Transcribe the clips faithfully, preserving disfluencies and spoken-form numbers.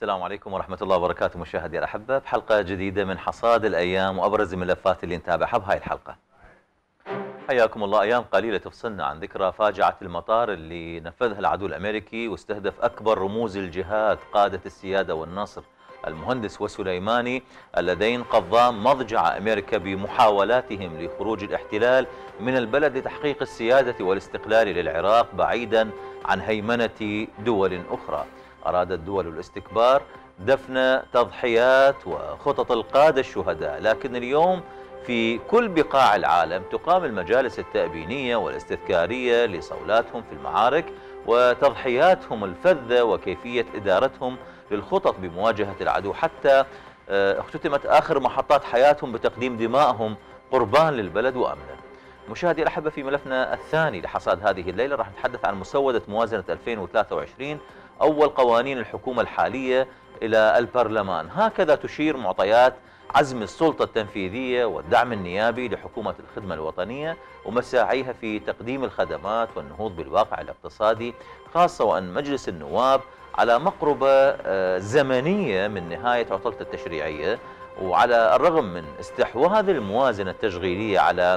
السلام عليكم ورحمة الله وبركاته مشاهدي الأحبة بحلقة جديدة من حصاد الأيام وأبرز الملفات اللي نتابعها بهاي الحلقة. حياكم الله. أيام قليلة تفصلنا عن ذكرى فاجعة المطار اللي نفذها العدو الأمريكي واستهدف أكبر رموز الجهاد قادة السيادة والنصر المهندس وسليماني اللذين قضام مضجع أمريكا بمحاولاتهم لخروج الاحتلال من البلد لتحقيق السيادة والاستقلال للعراق بعيدا عن هيمنة دول أخرى. أرادت دول الاستكبار دفن تضحيات وخطط القادة الشهداء، لكن اليوم في كل بقاع العالم تقام المجالس التأبينية والاستذكارية لصولاتهم في المعارك وتضحياتهم الفذة وكيفية إدارتهم للخطط بمواجهة العدو، حتى اختتمت آخر محطات حياتهم بتقديم دمائهم قربان للبلد وأمنه. مشاهدي الأحبة، في ملفنا الثاني لحصاد هذه الليلة راح نتحدث عن مسودة موازنة ألفين وثلاثة وعشرين، أول قوانين الحكومة الحالية إلى البرلمان. هكذا تشير معطيات عزم السلطة التنفيذية والدعم النيابي لحكومة الخدمة الوطنية ومساعيها في تقديم الخدمات والنهوض بالواقع الاقتصادي، خاصة وأن مجلس النواب على مقربة زمنية من نهاية عطلته التشريعية، وعلى الرغم من استحواذ الموازنة التشغيلية على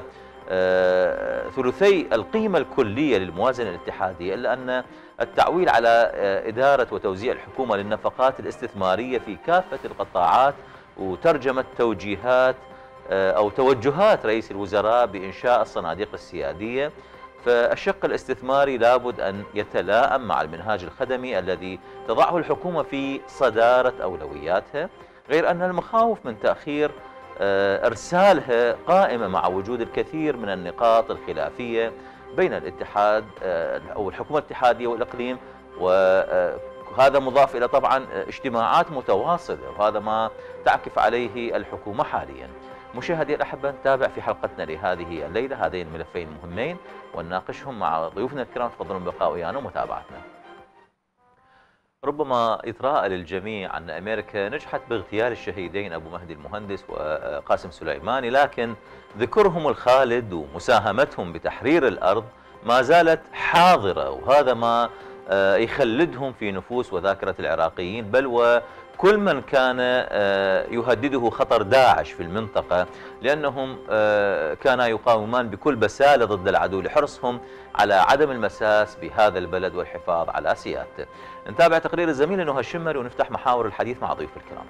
ثلثي القيمة الكلية للموازنة الاتحادية، إلا أن التعويل على إدارة وتوزيع الحكومة للنفقات الاستثمارية في كافة القطاعات وترجمة توجيهات أو توجهات رئيس الوزراء بإنشاء الصناديق السيادية، فالشق الاستثماري لابد أن يتلائم مع المنهاج الخدمي الذي تضعه الحكومة في صدارة أولوياتها، غير أن المخاوف من تأخير إرسالها قائمة مع وجود الكثير من النقاط الخلافية بين الاتحاد أو الحكومة الاتحادية والإقليم، وهذا مضاف إلى طبعا اجتماعات متواصلة، وهذا ما تعكف عليه الحكومة حاليا. مشاهدي الأحبة، نتابع في حلقتنا لهذه الليلة هذين الملفين المهمين ونناقشهم مع ضيوفنا الكرام. تفضلون بالبقاء ويانا ومتابعتنا. ربما يتراءى للجميع أن أمريكا نجحت باغتيال الشهيدين أبو مهدي المهندس وقاسم سليماني، لكن ذكرهم الخالد ومساهمتهم بتحرير الأرض ما زالت حاضرة، وهذا ما يخلدهم في نفوس وذاكرة العراقيين، بل وكل من كان يهدده خطر داعش في المنطقة، لأنهم كانا يقاومان بكل بسالة ضد العدو لحرصهم على عدم المساس بهذا البلد والحفاظ على سيادته. نتابع تقرير الزميل نهى الشمري ونفتح محاور الحديث مع ضيوف الكرام.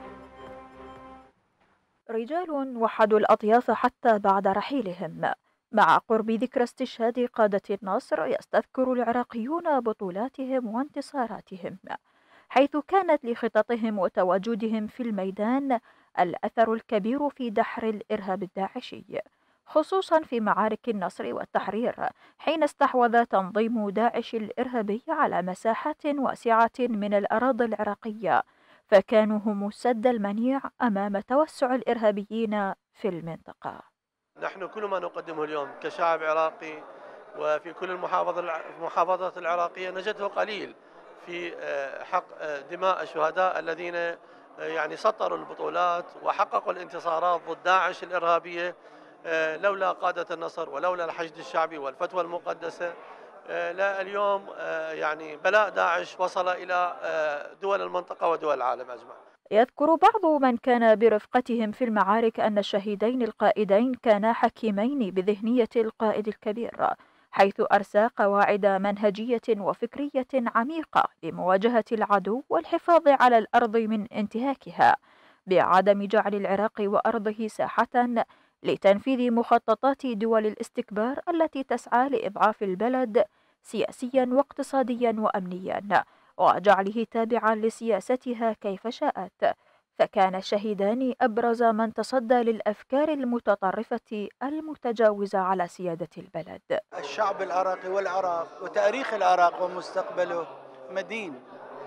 رجال وحدوا الأطياف حتى بعد رحيلهم. مع قرب ذكرى استشهاد قادة النصر يستذكر العراقيون بطولاتهم وانتصاراتهم، حيث كانت لخططهم وتواجدهم في الميدان الأثر الكبير في دحر الإرهاب الداعشي، خصوصا في معارك النصر والتحرير، حين استحوذ تنظيم داعش الإرهابي على مساحات واسعة من الأراضي العراقية، فكانوا هم السد المنيع أمام توسع الإرهابيين في المنطقة. نحن كل ما نقدمه اليوم كشعب عراقي وفي كل المحافظات العراقية نجده قليل في حق دماء الشهداء الذين يعني سطروا البطولات وحققوا الانتصارات ضد داعش الإرهابية، لولا قادة النصر ولولا الحشد الشعبي والفتوى المقدسة لا اليوم يعني بلاء داعش وصل إلى دول المنطقة ودول العالم أجمع. يذكر بعض من كان برفقتهم في المعارك أن الشهيدين القائدين كانا حكيمين بذهنية القائد الكبير، حيث أرسى قواعد منهجية وفكرية عميقة لمواجهة العدو والحفاظ على الأرض من انتهاكها، بعدم جعل العراق وأرضه ساحة لتنفيذ مخططات دول الاستكبار التي تسعى لإضعاف البلد سياسيا واقتصاديا وأمنيا، وجعله تابعا لسياستها كيف شاءت. فكان الشهيدان أبرز من تصدى للأفكار المتطرفة المتجاوزة على سيادة البلد. الشعب العراقي والعراق وتاريخ العراق ومستقبله مدين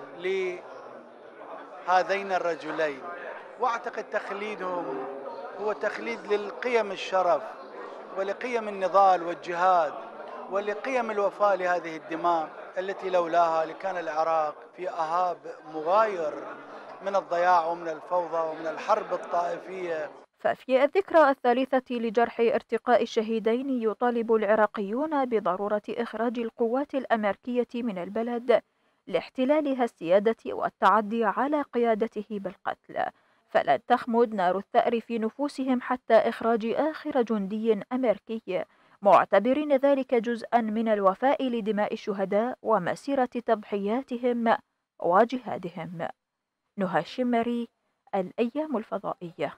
لهذين الرجلين، واعتقد تخليدهم هو تخليد للقيم الشرف ولقيم النضال والجهاد ولقيم الوفاء لهذه الدماء التي لولاها لكان العراق في أهاب مغاير من الضياع ومن الفوضى ومن الحرب الطائفية. ففي الذكرى الثالثة لجرح ارتقاء الشهيدين يطالب العراقيون بضرورة إخراج القوات الأمريكية من البلد لاحتلالها السيادة والتعدي على قيادته بالقتل، فلن تخمد نار الثأر في نفوسهم حتى إخراج آخر جندي أمريكي، معتبرين ذلك جزءا من الوفاء لدماء الشهداء ومسيرة تضحياتهم وجهادهم. نهى الشمري، الأيام الفضائية.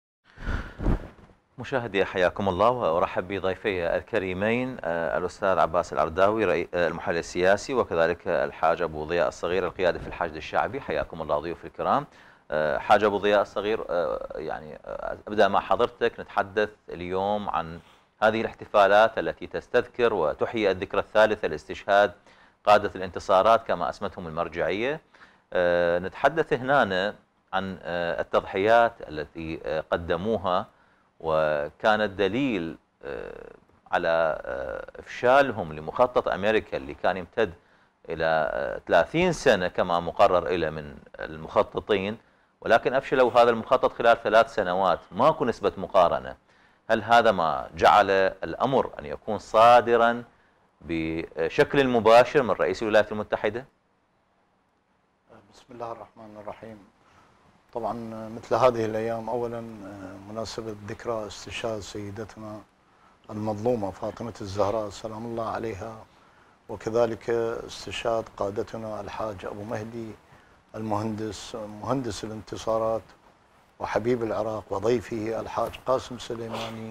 مشاهدي حياكم الله، وأرحب بضيفي الكريمين الأستاذ عباس العرداوي المحلل السياسي، وكذلك الحاج أبو ضياء الصغير القيادي في الحشد الشعبي. حياكم الله ضيوف الكرام. حاج أبو ضياء الصغير، يعني أبدأ مع حضرتك. نتحدث اليوم عن هذه الاحتفالات التي تستذكر وتحيي الذكرى الثالثة لاستشهاد قادة الانتصارات كما أسمتهم المرجعية. نتحدث هنا عن التضحيات التي قدموها، وكانت دليل على إفشالهم لمخطط أمريكا اللي كان يمتد إلى ثلاثين سنة كما مقرر إلى من المخططين، ولكن أفشلوا هذا المخطط خلال ثلاث سنوات. ماكو نسبة مقارنة. هل هذا ما جعل الأمر أن يكون صادرا بشكل مباشر من رئيس الولايات المتحدة؟ بسم الله الرحمن الرحيم. طبعا مثل هذه الأيام، أولا مناسبة ذكرى استشهاد سيدتنا المظلومة فاطمة الزهراء سلام الله عليها، وكذلك استشهاد قادتنا الحاج أبو مهدي المهندس مهندس الانتصارات وحبيب العراق وضيفه الحاج قاسم سليماني.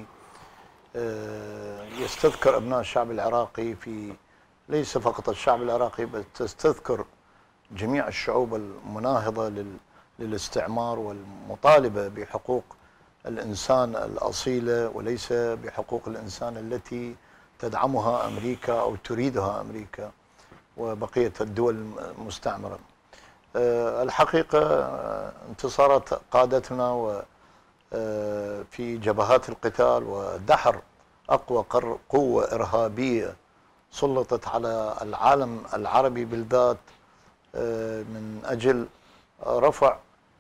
يستذكر أبناء الشعب العراقي، في ليس فقط الشعب العراقي بل تستذكر جميع الشعوب المناهضة للاستعمار والمطالبة بحقوق الإنسان الأصيلة وليس بحقوق الإنسان التي تدعمها أمريكا أو تريدها أمريكا وبقية الدول المستعمرة. الحقيقة انتصارات قادتنا في جبهات القتال ودحر أقوى قوة إرهابية سلطت على العالم العربي بالذات من أجل رفع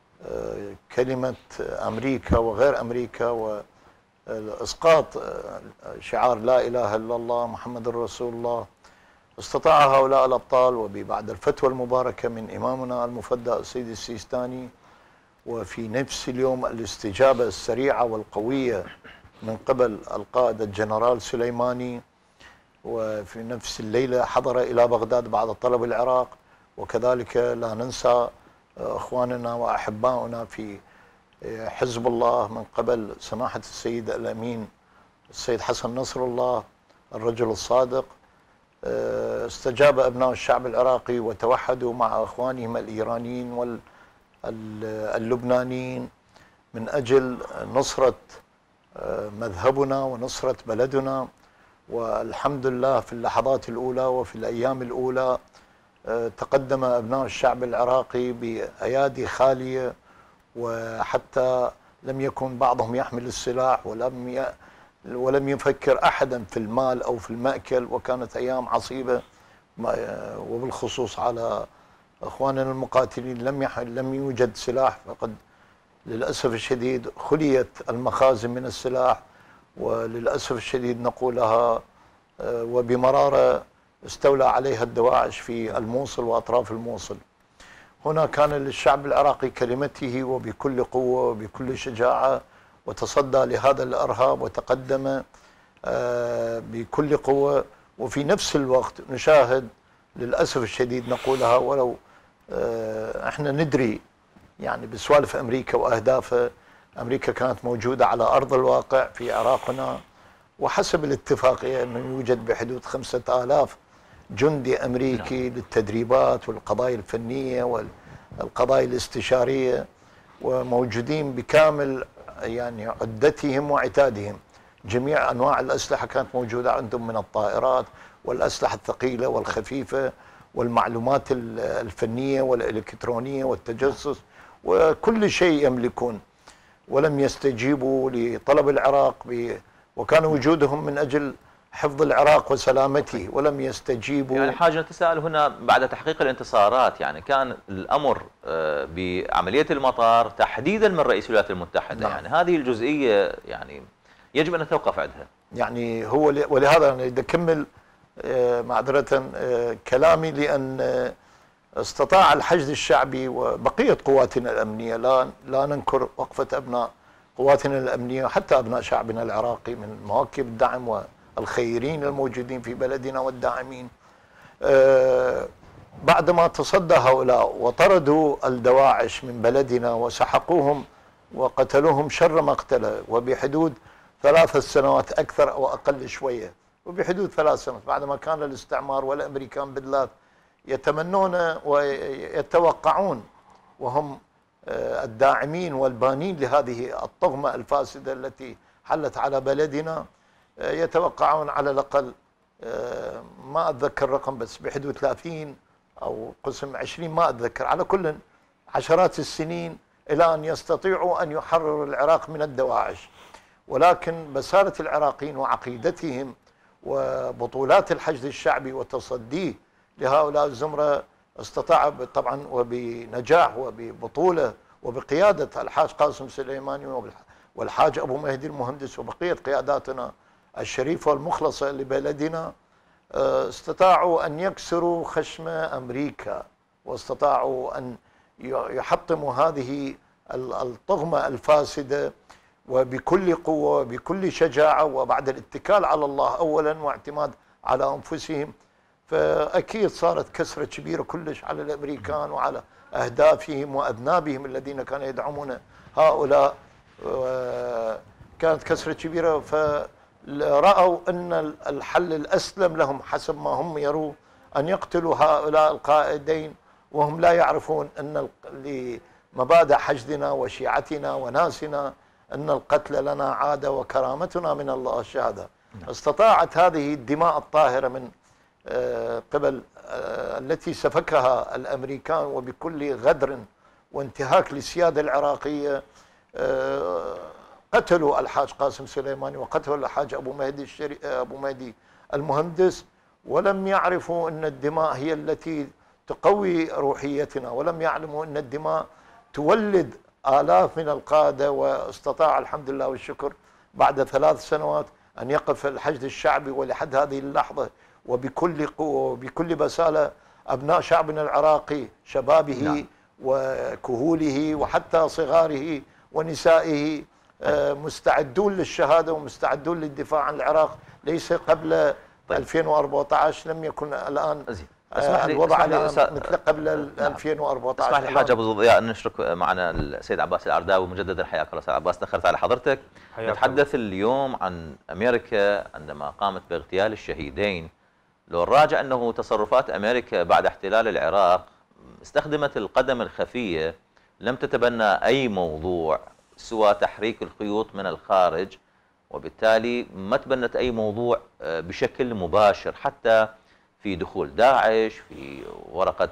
كلمة أمريكا وغير أمريكا وإسقاط شعار لا إله إلا الله محمد رسول الله. استطاع هؤلاء الأبطال، وبعد الفتوى المباركة من إمامنا المفدى السيد السيستاني، وفي نفس اليوم الاستجابة السريعة والقوية من قبل القائد الجنرال سليماني، وفي نفس الليلة حضر إلى بغداد بعد طلب العراق. وكذلك لا ننسى أخواننا وأحباؤنا في حزب الله من قبل سماحة السيد الأمين السيد حسن نصر الله الرجل الصادق. استجاب أبناء الشعب العراقي وتوحدوا مع أخوانهم الإيرانيين واللبنانيين من أجل نصرة مذهبنا ونصرة بلدنا. والحمد لله في اللحظات الأولى وفي الأيام الأولى تقدم أبناء الشعب العراقي بأيادي خالية، وحتى لم يكن بعضهم يحمل السلاح ولم ي... ولم يفكر أحدا في المال أو في المأكل. وكانت أيام عصيبة، وبالخصوص على أخواننا المقاتلين لم يح... لم يوجد سلاح، فقد للأسف الشديد خليت المخازن من السلاح، وللأسف الشديد نقولها وبمرارة استولى عليها الدواعش في الموصل وأطراف الموصل. هنا كان للشعب العراقي كلمته وبكل قوة وبكل شجاعة، وتصدى لهذا الإرهاب وتقدم بكل قوة. وفي نفس الوقت نشاهد للأسف الشديد نقولها، ولو احنا ندري يعني بسوالف أمريكا وأهدافها، أمريكا كانت موجودة على أرض الواقع في عراقنا، وحسب الاتفاقية أنه يوجد بحدود خمسة آلاف جندي أمريكي للتدريبات والقضايا الفنية والقضايا الاستشارية، وموجودين بكامل يعني عدتهم وعتادهم. جميع أنواع الأسلحة كانت موجودة عندهم، من الطائرات والأسلحة الثقيلة والخفيفة والمعلومات الفنية والإلكترونية والتجسس وكل شيء يملكون. ولم يستجيبوا لطلب العراق ب... وكان وجودهم من أجل حفظ العراق وسلامته، ولم يستجيبوا. يعني حاجة نتساءل هنا بعد تحقيق الانتصارات، يعني كان الأمر بعملية المطار تحديدا من رئيس الولايات المتحدة. نعم. يعني هذه الجزئية يعني يجب أن نتوقف عندها. يعني هو ولهذا أنا بدي أكمل معذرة كلامي، لأن استطاع الحشد الشعبي وبقية قواتنا الأمنية، لا لا ننكر وقفة أبناء قواتنا الأمنية حتى أبناء شعبنا العراقي من مواكب الدعم والخيرين الموجودين في بلدنا والداعمين. بعدما تصدى هؤلاء وطردوا الدواعش من بلدنا وسحقوهم وقتلوهم شر مقتله، وبحدود ثلاث سنوات أكثر أو أقل شوية، وبحدود ثلاث سنوات بعدما كان الاستعمار والأمريكان بالذات يتمنون ويتوقعون وهم الداعمين والبانين لهذه الطغمة الفاسدة التي حلت على بلدنا، يتوقعون على الأقل ما أتذكر رقم بس بحدود ثلاثين أو قسم عشرين ما أتذكر، على كل عشرات السنين إلى أن يستطيعوا أن يحرروا العراق من الدواعش. ولكن بسالة العراقيين وعقيدتهم وبطولات الحشد الشعبي وتصديه لهؤلاء الزمرة استطاع طبعا وبنجاح وببطولة وبقيادة الحاج قاسم سليماني والحاج أبو مهدي المهندس وبقية قياداتنا الشريفة والمخلصة لبلدنا، استطاعوا أن يكسروا خشم أمريكا واستطاعوا أن يحطموا هذه الطغمة الفاسدة وبكل قوة وبكل شجاعة، وبعد الاتكال على الله أولا واعتماد على أنفسهم. فأكيد صارت كسرة كبيرة كلش على الأمريكان وعلى أهدافهم وأذنابهم الذين كانوا يدعمون هؤلاء، كانت كسرة كبيرة. فرأوا أن الحل الأسلم لهم حسب ما هم يروا أن يقتلوا هؤلاء القائدين، وهم لا يعرفون أن لمبادئ حشدنا وشيعتنا وناسنا أن القتل لنا عادة وكرامتنا من الله الشهادة. استطاعت هذه الدماء الطاهرة من قبل التي سفكها الأمريكان وبكل غدر وانتهاك للسيادة العراقية، قتلوا الحاج قاسم سليماني وقتلوا الحاج أبو مهدي الشري... أبو مهدي المهندس، ولم يعرفوا أن الدماء هي التي تقوي روحيتنا، ولم يعلموا أن الدماء تولد آلاف من القادة. واستطاع الحمد لله والشكر بعد ثلاث سنوات أن يقف الحشد الشعبي، ولحد هذه اللحظة وبكل قوة وبكل بسالة أبناء شعبنا العراقي شبابه نعم. وكهوله وحتى صغاره ونسائه مستعدون للشهادة ومستعدون للدفاع عن العراق، ليس قبل طيب. ألفين وأربعة عشر لم يكن الآن الوضع الآن مثل قبل نعم. ألفين وأربعة عشر. اسمح لي حاج أبو ضياء أن نشرك معنا السيد عباس العرداوي مجددا. حياك الله سيد عباس، تأخرت على حضرتك. نتحدث اليوم عن أمريكا عندما قامت باغتيال الشهيدين. لو الراجع أنه تصرفات أمريكا بعد احتلال العراق استخدمت القدم الخفية، لم تتبنى أي موضوع سوى تحريك الخيوط من الخارج، وبالتالي ما تبنت أي موضوع بشكل مباشر، حتى في دخول داعش، في ورقة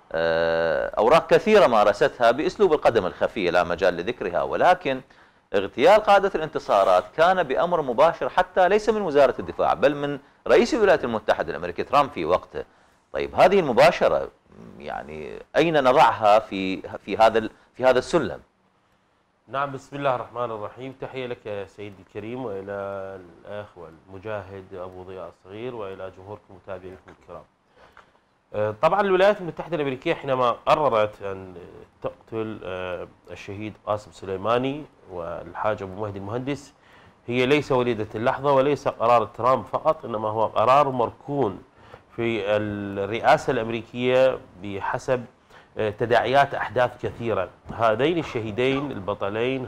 أوراق كثيرة مارستها بأسلوب القدم الخفية لا مجال لذكرها. ولكن اغتيال قادة الانتصارات كان بأمر مباشر، حتى ليس من وزارة الدفاع بل من رئيس الولايات المتحدة الأمريكية ترامب في وقته. طيب هذه المباشرة يعني أين نضعها في في هذا في هذا السلم؟ نعم، بسم الله الرحمن الرحيم. تحية لك يا سيدي الكريم وإلى الأخ والمجاهد أبو ضياء الصغير وإلى جمهوركم متابعيكم الكرام. طبعا الولايات المتحدة الأمريكية حينما قررت أن تقتل الشهيد قاسم سليماني والحاج أبو مهدي المهندس، هي ليس وليدة اللحظة وليس قرار ترامب فقط، إنما هو قرار مركون في الرئاسة الأمريكية بحسب تداعيات أحداث كثيرة. هذين الشهيدين البطلين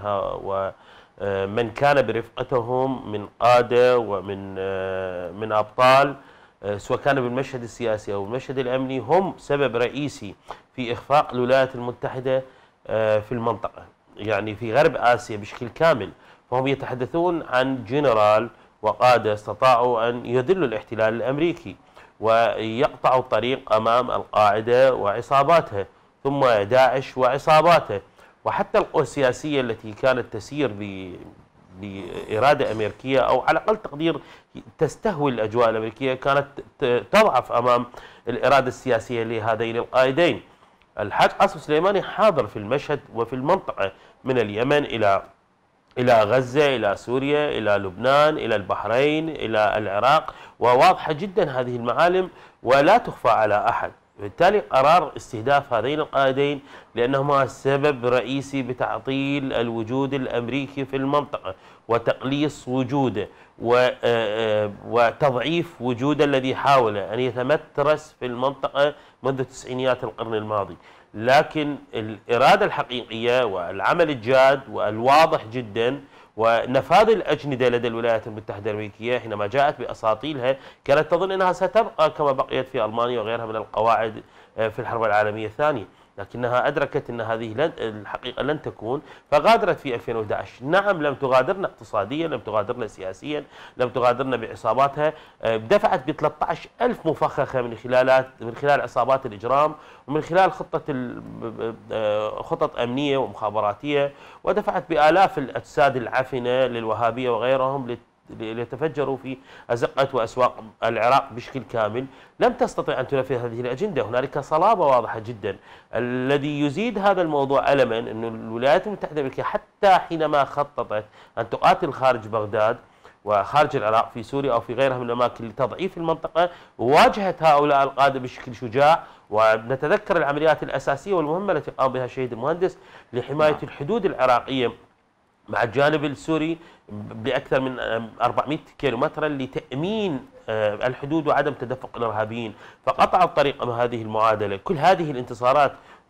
ومن كان برفقتهم من قادة ومن من أبطال، سواء كان بالمشهد السياسي أو المشهد الأمني، هم سبب رئيسي في إخفاق الولايات المتحدة في المنطقة، يعني في غرب آسيا بشكل كامل. فهم يتحدثون عن جنرال وقادة استطاعوا أن يذلوا الاحتلال الأمريكي ويقطعوا الطريق أمام القاعدة وعصاباتها، ثم داعش وعصاباته، وحتى القوى السياسية التي كانت تسير بإرادة أمريكية أو على أقل تقدير تستهوي الأجواء الأمريكية كانت تضعف أمام الإرادة السياسية لهذين القائدين. الحاج قاسم سليماني حاضر في المشهد وفي المنطقة من اليمن إلى إلى غزة، إلى سوريا، إلى لبنان، إلى البحرين، إلى العراق، وواضحة جدا هذه المعالم ولا تخفى على أحد. بالتالي قرار استهداف هذين القائدين لأنهما سبب رئيسي بتعطيل الوجود الأمريكي في المنطقة وتقليص وجوده وتضعيف وجوده الذي حاول أن يتمترس في المنطقة منذ تسعينيات القرن الماضي. لكن الإرادة الحقيقية والعمل الجاد والواضح جدا ونفاذ الأجندة لدى الولايات المتحدة الأمريكية حينما جاءت بأساطيلها كانت تظن أنها ستبقى كما بقيت في ألمانيا وغيرها من القواعد في الحرب العالمية الثانية، لكنها أدركت أن هذه لن الحقيقة لن تكون، فغادرت في ألفين وأحد عشر. نعم لم تغادرنا اقتصاديا، لم تغادرنا سياسيا، لم تغادرنا بعصاباتها، دفعت ب ثلاثة عشر ألف مفخخة من خلالات من خلال عصابات الإجرام ومن خلال خطة خطط أمنية ومخابراتية، ودفعت بآلاف الأجساد العفنة للوهابية وغيرهم ليتفجروا في أزقة وأسواق العراق بشكل كامل. لم تستطع أن تنفذ هذه الأجندة. هنالك صلابة واضحة جدا. الذي يزيد هذا الموضوع ألما أن الولايات المتحدة الأمريكية حتى حينما خططت أن تقاتل خارج بغداد وخارج العراق في سوريا أو في غيرها من الأماكن لتضعيف المنطقة، واجهت هؤلاء القادة بشكل شجاع. ونتذكر العمليات الأساسية والمهمة التي قام بها الشهيد المهندس لحماية الحدود العراقية مع الجانب السوري بأكثر من أربعمئة كيلومترا لتأمين الحدود وعدم تدفق الإرهابيين، فقطع الطريق مع هذه المعادلة. كل هذه الانتصارات،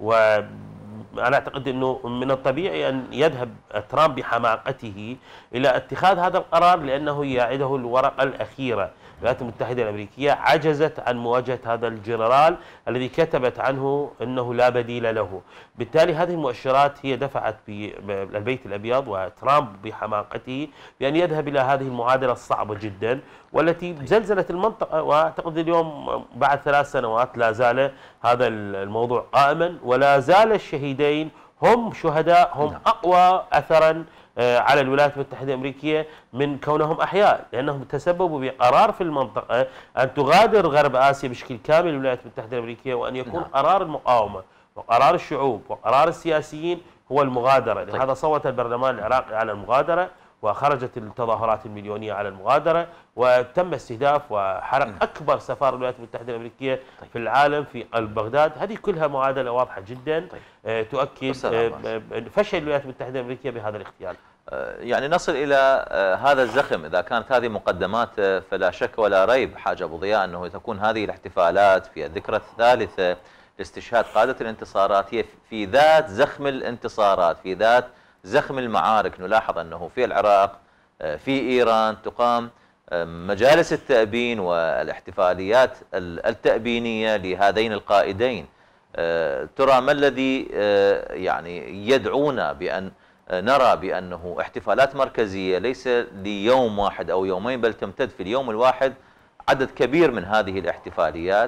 وأنا أعتقد أنه من الطبيعي أن يذهب ترامب بحماقته إلى اتخاذ هذا القرار لأنه يعده الورقة الأخيرة. الولايات المتحدة الأمريكية عجزت عن مواجهة هذا الجنرال الذي كتبت عنه أنه لا بديل له. بالتالي هذه المؤشرات هي دفعت بالبيت الأبيض وترامب بحماقته بأن يذهب إلى هذه المعادلة الصعبة جدا والتي زلزلت المنطقة. وأعتقد اليوم بعد ثلاث سنوات لا زال هذا الموضوع قائما، ولا زال الشهيدين هم شهداء، هم أقوى أثرا على الولايات المتحدة الأمريكية من كونهم أحياء، لأنهم تسببوا بقرار في المنطقة أن تغادر غرب آسيا بشكل كامل الولايات المتحدة الأمريكية، وأن يكون قرار المقاومة وقرار الشعوب وقرار السياسيين هو المغادرة. لهذا صوت البرلمان العراقي على المغادرة، وخرجت التظاهرات المليونية على المغادرة، وتم استهداف وحرق أكبر سفارة الولايات المتحدة الأمريكية في العالم في قلب بغداد. هذه كلها معادلة واضحة جدا تؤكد فشل الولايات المتحدة الأمريكية بهذا الاغتيال. يعني نصل إلى هذا الزخم. إذا كانت هذه مقدمات فلا شك ولا ريب حاج أبو ضياء أنه تكون هذه الاحتفالات في الذكرى الثالثة لاستشهاد قادة الانتصارات هي في ذات زخم الانتصارات، في ذات زخم المعارك. نلاحظ أنه في العراق في إيران تقام مجالس التأبين والاحتفاليات التأبينية لهذين القائدين. ترى ما الذي يعني يدعونا بأن نرى بأنه احتفالات مركزية ليس ليوم واحد أو يومين، بل تمتد في اليوم الواحد عدد كبير من هذه الاحتفاليات؟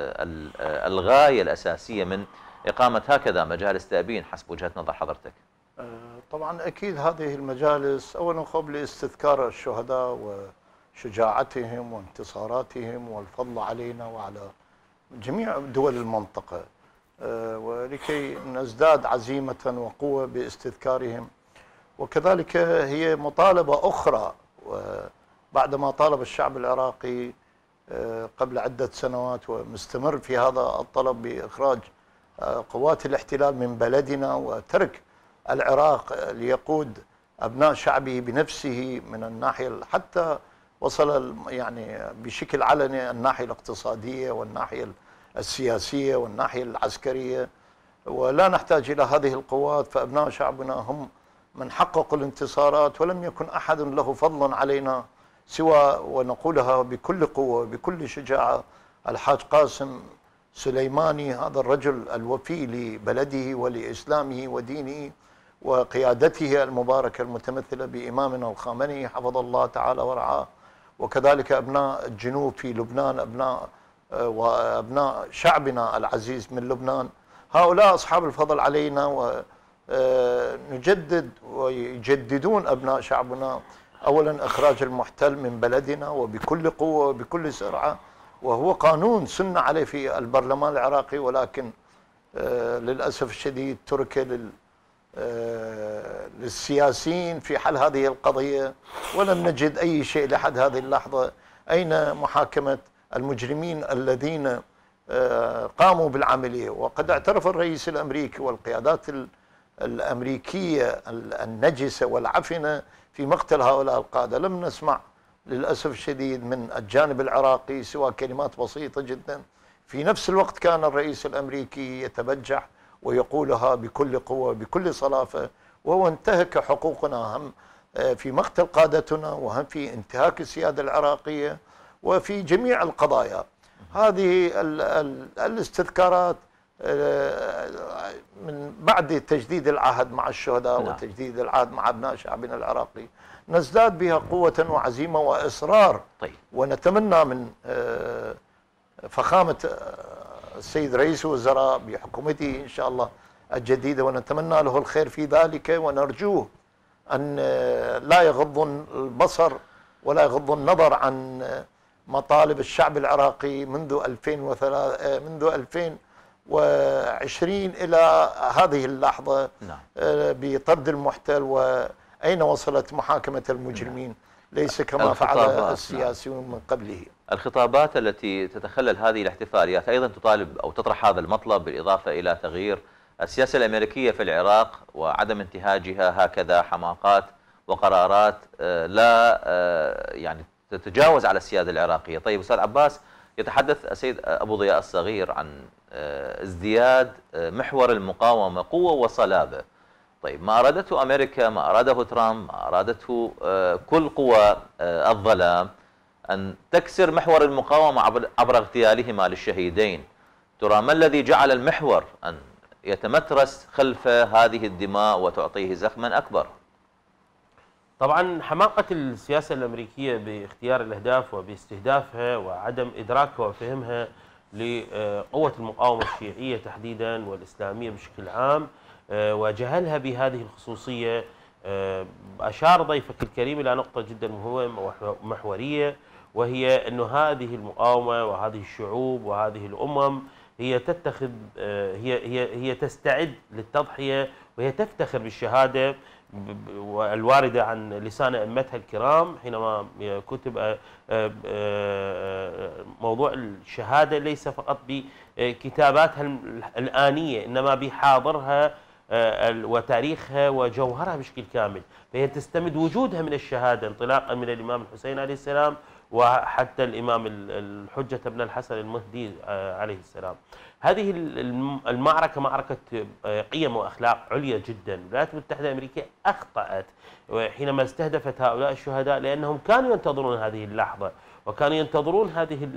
الغاية الأساسية من إقامة هكذا مجالس تأبين حسب وجهة نظر حضرتك؟ طبعا أكيد هذه المجالس أولا قبل استذكار الشهداء وشجاعتهم وانتصاراتهم والفضل علينا وعلى جميع دول المنطقة، ولكي نزداد عزيمة وقوة باستذكارهم. وكذلك هي مطالبة أخرى، بعدما طالب الشعب العراقي قبل عدة سنوات ومستمر في هذا الطلب بإخراج قوات الاحتلال من بلدنا وترك العراق ليقود أبناء شعبه بنفسه من الناحية، حتى وصل يعني بشكل علني الناحية الاقتصادية والناحية السياسية والناحية العسكرية، ولا نحتاج إلى هذه القوات. فأبناء شعبنا هم من حققوا الانتصارات، ولم يكن أحد له فضل علينا سوى، ونقولها بكل قوة بكل شجاعة، الحاج قاسم سليماني، هذا الرجل الوفي لبلده ولإسلامه ودينه وقيادته المباركة المتمثلة بإمامنا الخامنئي حفظ الله تعالى ورعاه، وكذلك أبناء الجنوب في لبنان، أبناء وأبناء شعبنا العزيز من لبنان. هؤلاء أصحاب الفضل علينا، ونجدد ويجددون أبناء شعبنا أولا إخراج المحتل من بلدنا وبكل قوة وبكل سرعة، وهو قانون سن عليه في البرلمان العراقي، ولكن للأسف الشديد ترك لل للسياسيين في حل هذه القضية، ولم نجد أي شيء لحد هذه اللحظة. أين محاكمة المجرمين الذين قاموا بالعملية. وقد اعترف الرئيس الأمريكي والقيادات الأمريكية النجسة والعفنة في مقتل هؤلاء القادة. لم نسمع للأسف الشديد من الجانب العراقي سوى كلمات بسيطة جدا. في نفس الوقت كان الرئيس الأمريكي يتبجح ويقولها بكل قوة بكل صلافة، وهو انتهك حقوقنا هم في مقتل قادتنا وهم في انتهاك السيادة العراقية وفي جميع القضايا. هذه الاستذكارات من بعد تجديد العهد مع الشهداء نعم. وتجديد العهد مع أبناء شعبنا العراقي نزداد بها قوة وعزيمة وإصرار. طيب. ونتمنى من فخامة السيد رئيس الوزراء بحكومته إن شاء الله الجديدة، ونتمنى له الخير في ذلك، ونرجوه أن لا يغض البصر ولا يغض النظر عن مطالب الشعب العراقي منذ ألفين وثلاثة منذ ألفين وعشرين إلى هذه اللحظة. نعم. بطرد المحتل وأين وصلت محاكمة المجرمين، ليس كما فعل السياسيون من قبله. الخطابات التي تتخلل هذه الاحتفاليات أيضا تطالب أو تطرح هذا المطلب، بالإضافة إلى تغيير السياسة الأمريكية في العراق وعدم انتهاجها هكذا حماقات وقرارات لا يعني تتجاوز على السيادة العراقية. طيب أستاذ عباس، يتحدث السيد أبو ضياء الصغير عن ازدياد محور المقاومة قوة وصلابة. طيب ما أرادته أمريكا، ما أراده ترامب، ما أرادته كل قوى الظلام أن تكسر محور المقاومة عبر اغتيالهما للشهيدين. ترى ما الذي جعل المحور أن يتمترس خلف هذه الدماء وتعطيه زخما أكبر؟ طبعا حماقة السياسة الأمريكية باختيار الأهداف وباستهدافها وعدم إدراكها وفهمها لقوة المقاومة الشيعية تحديدا والإسلامية بشكل عام وجهلها بهذه الخصوصية. أشار ضيفك الكريم إلى نقطة جدا مهمة ومحورية، وهي أن هذه المقاومة وهذه الشعوب وهذه الأمم هي تتخذ هي هي هي تستعد للتضحية، وهي تفتخر بالشهادة والواردة عن لسان أئمتها الكرام حينما كتب موضوع الشهادة ليس فقط بكتاباتها الآنية إنما بحاضرها وتاريخها وجوهرها بشكل كامل. فهي تستمد وجودها من الشهادة انطلاقا من الإمام الحسين عليه السلام وحتى الإمام الحجة ابن الحسن المهدي عليه السلام. هذه المعركة معركة قيم وأخلاق عليا جدا. الولايات المتحدة الأمريكية أخطأت حينما استهدفت هؤلاء الشهداء، لأنهم كانوا ينتظرون هذه اللحظة وكانوا ينتظرون هذه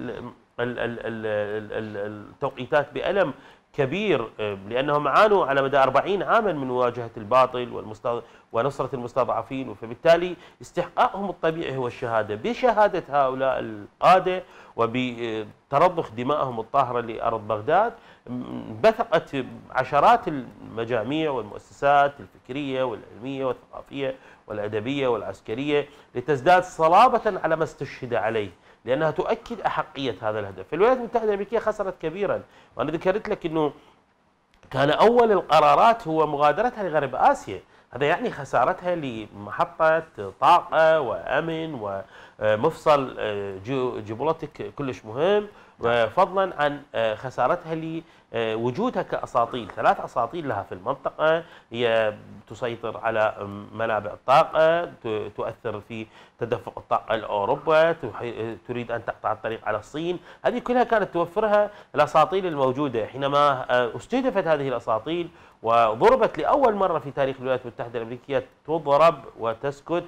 التوقيتات بألم كبير، لأنهم عانوا على مدى أربعين عاما من مواجهة الباطل ونصرة المستضعفين، فبالتالي استحقاقهم الطبيعي هو الشهادة. بشهادة هؤلاء القادة وبترضخ دمائهم الطاهرة لأرض بغداد بثقت عشرات المجاميع والمؤسسات الفكرية والعلمية والثقافية والأدبية والعسكرية لتزداد صلابة على ما استشهد عليه، لأنها تؤكد أحقية هذا الهدف. الولايات المتحدة الأمريكية خسرت كبيرا، وأنا ذكرت لك أنه كان أول القرارات هو مغادرتها لغرب آسيا. هذا يعني خسارتها لمحطة طاقة وأمن ومفصل جيوبوليتيك كلش مهم، وفضلا عن خسارتها لوجودها كأساطيل. ثلاث أساطيل لها في المنطقة، هي تسيطر على منابع الطاقة، تؤثر في تدفق الطاقة لأوروبا، تريد أن تقطع الطريق على الصين. هذه كلها كانت توفرها الأساطيل الموجودة. حينما استهدفت هذه الأساطيل وضربت لأول مرة في تاريخ الولايات المتحدة الأمريكية تضرب وتسكت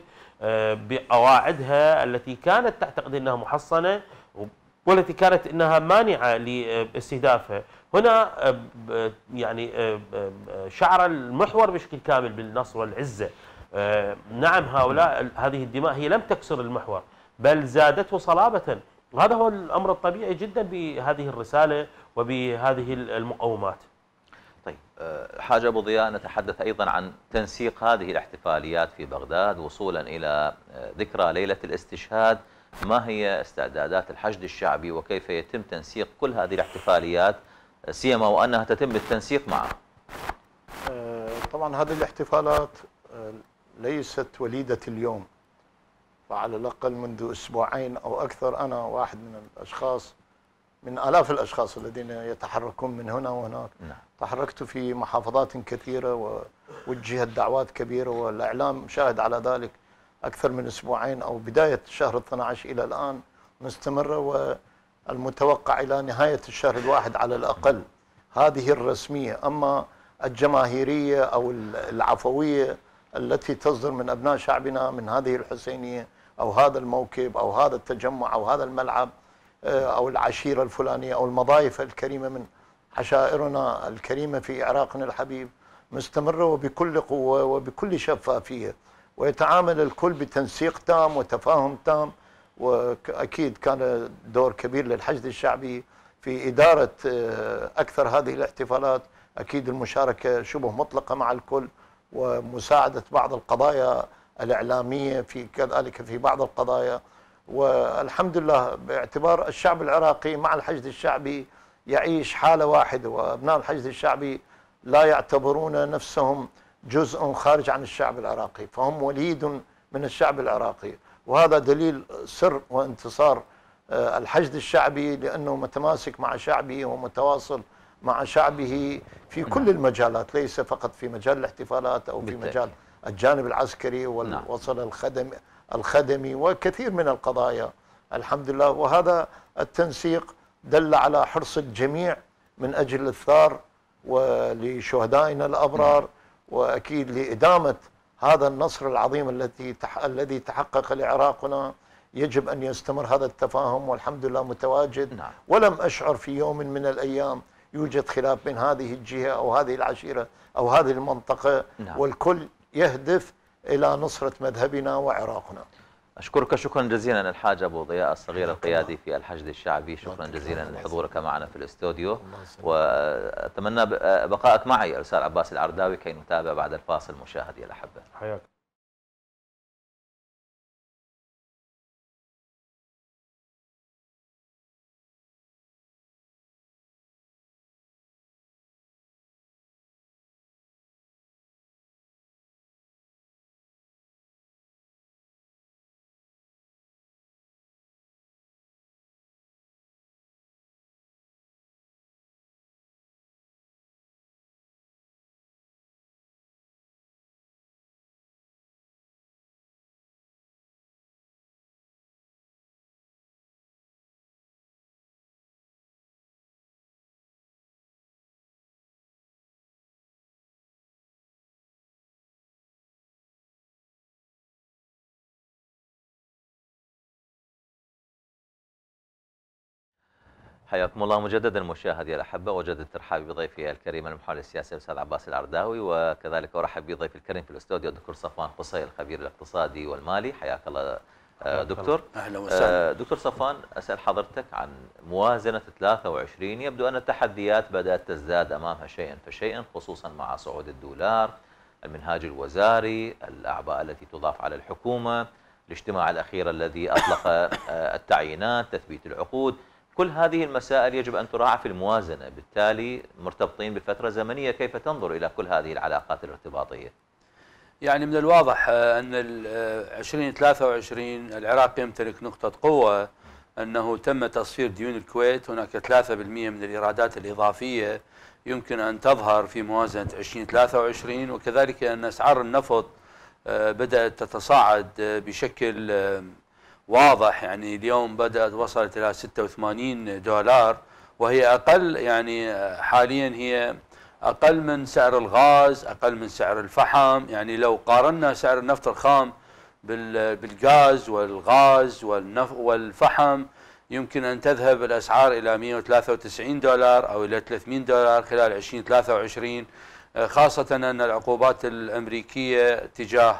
بقواعدها التي كانت تعتقد أنها محصنة والتي كانت انها مانعه لاستهدافها. هنا يعني شعر المحور بشكل كامل بالنصر والعزه. نعم، هؤلاء هذه الدماء هي لم تكسر المحور بل زادته صلابه، وهذا هو الامر الطبيعي جدا بهذه الرساله وبهذه المقومات. طيب حاج أبو ضياء، نتحدث أيضا عن تنسيق هذه الاحتفاليات في بغداد وصولا إلى ذكرى ليلة الاستشهاد. ما هي استعدادات الحشد الشعبي وكيف يتم تنسيق كل هذه الاحتفاليات، سيما وأنها تتم بالتنسيق معه؟ طبعا هذه الاحتفالات ليست وليدة اليوم، فعلى الأقل منذ أسبوعين أو أكثر أنا واحد من الأشخاص من آلاف الأشخاص الذين يتحركون من هنا وهناك. نعم. تحركت في محافظات كثيرة ووجهت دعوات كبيرة، والإعلام شاهد على ذلك أكثر من أسبوعين أو بداية الشهر الاثني عشر إلى الآن مستمرة، والمتوقع إلى نهاية الشهر الواحد على الأقل هذه الرسمية. أما الجماهيرية أو العفوية التي تصدر من أبناء شعبنا من هذه الحسينية أو هذا الموكب أو هذا التجمع أو هذا الملعب أو العشيرة الفلانية أو المضايف الكريمة من عشائرنا الكريمة في عراقنا الحبيب مستمرة وبكل قوة وبكل شفافية، ويتعامل الكل بتنسيق تام وتفاهم تام. وأكيد كان دور كبير للحشد الشعبي في إدارة أكثر هذه الاحتفالات، أكيد المشاركة شبه مطلقة مع الكل، ومساعدة بعض القضايا الإعلامية في كذلك في بعض القضايا. والحمد لله باعتبار الشعب العراقي مع الحشد الشعبي يعيش حالة واحدة، وأبناء الحشد الشعبي لا يعتبرون نفسهم جزء خارج عن الشعب العراقي، فهم وليد من الشعب العراقي. وهذا دليل سر وانتصار الحشد الشعبي، لأنه متماسك مع شعبه ومتواصل مع شعبه في كل المجالات، ليس فقط في مجال الاحتفالات أو في مجال الجانب العسكري والوصل الخدمي الخدمي وكثير من القضايا الحمد لله. وهذا التنسيق دل على حرص الجميع من أجل الثار ولشهدائنا الأبرار، وأكيد لإدامة هذا النصر العظيم الذي الذي تحقق لعراقنا. يجب أن يستمر هذا التفاهم والحمد لله متواجد. نعم. ولم أشعر في يوم من الأيام يوجد خلاف بين هذه الجهة أو هذه العشيرة أو هذه المنطقة. نعم. والكل يهدف إلى نصرة مذهبنا وعراقنا. أشكرك شكرا جزيلا الحاج أبو ضياء الصغير القيادي في الحشد الشعبي، شكرا جزيلا لحضورك معنا في الاستوديو، وأتمنى بقائك معي الأستاذ عباس العرداوي كي نتابع بعد الفاصل. مشاهدي الأحبة، حياك. حياكم الله مجددا مشاهدي الأحبة، وجدد ترحابي بضيفي الكريم المحلل السياسي الأستاذ عباس العرداوي، وكذلك أرحب بضيفي الكريم في الاستوديو الدكتور صفوان قصي الخبير الاقتصادي والمالي. حياك الله دكتور. أهلا وسهلا. دكتور صفوان، أسأل حضرتك عن موازنة ثلاثة وعشرين. يبدو أن التحديات بدأت تزداد أمامها شيئا فشيئا، خصوصا مع صعود الدولار، المنهاج الوزاري، الأعباء التي تضاف على الحكومة، الاجتماع الأخير الذي أطلق التعيينات، تثبيت العقود. كل هذه المسائل يجب أن تراعى في الموازنة، بالتالي مرتبطين بفترة زمنية. كيف تنظر إلى كل هذه العلاقات الارتباطية؟ يعني من الواضح أن ألفين وثلاثة وعشرين العراق يمتلك نقطة قوة، أنه تم تصفير ديون الكويت. هناك ثلاثة بالمئة من الإيرادات الإضافية يمكن أن تظهر في موازنة ألفين وثلاثة وعشرين، وكذلك أن أسعار النفط بدأت تتصاعد بشكل واضح. يعني اليوم بدأت وصلت إلى ستة وثمانين دولار، وهي أقل، يعني حاليا هي أقل من سعر الغاز، أقل من سعر الفحم. يعني لو قارنا سعر النفط الخام بالغاز والغاز والفحم يمكن أن تذهب الأسعار إلى مئة وثلاثة وتسعين دولار أو إلى ثلاثمئة دولار خلال ألفين وثلاثة وعشرين، خاصة أن العقوبات الأمريكية تجاه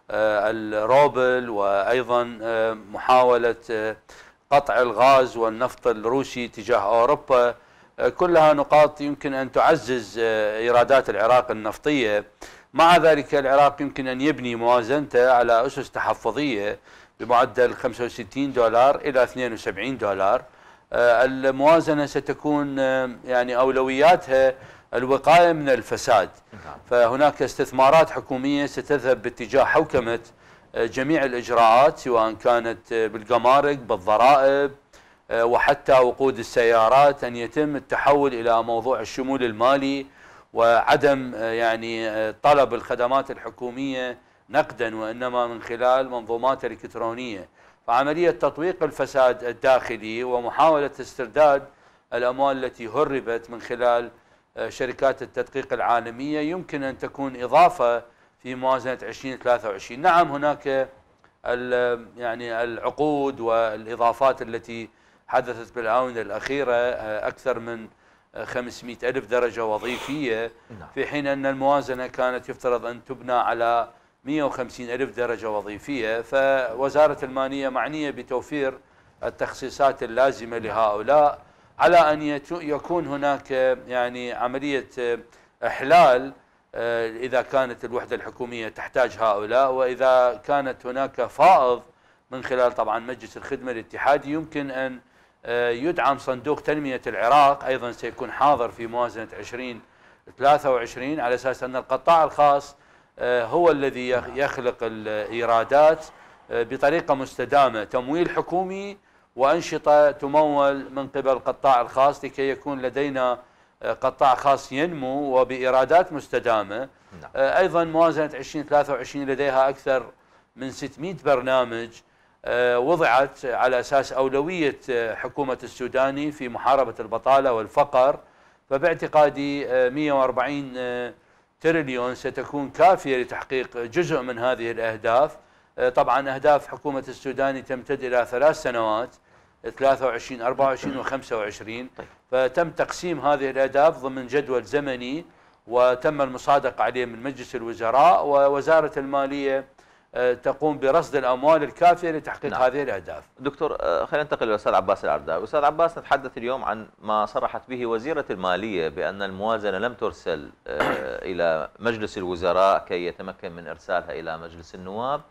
الروبل وأيضا محاولة قطع الغاز والنفط الروسي تجاه أوروبا، كلها نقاط يمكن أن تعزز إيرادات العراق النفطية. مع ذلك العراق يمكن أن يبني موازنته على أسس تحفظية بمعدل خمسة وستين دولار إلى اثنين وسبعين دولار. الموازنة ستكون يعني أولوياتها الوقاية من الفساد، فهناك استثمارات حكومية ستذهب باتجاه حوكمة جميع الإجراءات، سواء كانت بالجمارك، بالضرائب، وحتى وقود السيارات أن يتم التحول إلى موضوع الشمول المالي وعدم يعني طلب الخدمات الحكومية نقدا وإنما من خلال منظومات إلكترونية. فعملية تطويق الفساد الداخلي ومحاولة استرداد الأموال التي هربت من خلال شركات التدقيق العالمية يمكن أن تكون إضافة في موازنة ألفين وثلاثة وعشرين. نعم هناك يعني العقود والإضافات التي حدثت بالآونة الأخيرة أكثر من خمسمئة ألف درجة وظيفية، في حين أن الموازنة كانت يفترض أن تبنى على مئة وخمسين ألف درجة وظيفية. فوزارة المالية معنية بتوفير التخصيصات اللازمة لهؤلاء على أن يكون هناك يعني عملية إحلال إذا كانت الوحدة الحكومية تحتاج هؤلاء، وإذا كانت هناك فائض من خلال طبعا مجلس الخدمة الاتحادي يمكن أن يدعم صندوق تنمية العراق، أيضا سيكون حاضر في موازنة ألفين وثلاثة وعشرين، على أساس أن القطاع الخاص هو الذي يخلق الإيرادات بطريقة مستدامة، تمويل حكومي وأنشطة تمول من قبل القطاع الخاص لكي يكون لدينا قطاع خاص ينمو وبإيرادات مستدامة. أيضا موازنة ألفين وثلاثة وعشرين لديها أكثر من ستمئة برنامج وضعت على أساس أولوية حكومة السوداني في محاربة البطالة والفقر، فباعتقادي مئة وأربعين تريليون ستكون كافية لتحقيق جزء من هذه الأهداف. طبعا أهداف حكومة السوداني تمتد إلى ثلاث سنوات، ثلاثة وعشرين أربعة وعشرين وخمسة وعشرين، فتم تقسيم هذه الأهداف ضمن جدول زمني وتم المصادقة عليه من مجلس الوزراء، ووزارة المالية تقوم برصد الأموال الكافية لتحقيق نعم. هذه الأهداف. دكتور خلينا ننتقل للأستاذ عباس العرداوي. أستاذ عباس، نتحدث اليوم عن ما صرحت به وزيرة المالية بأن الموازنة لم ترسل إلى مجلس الوزراء كي يتمكن من إرسالها إلى مجلس النواب،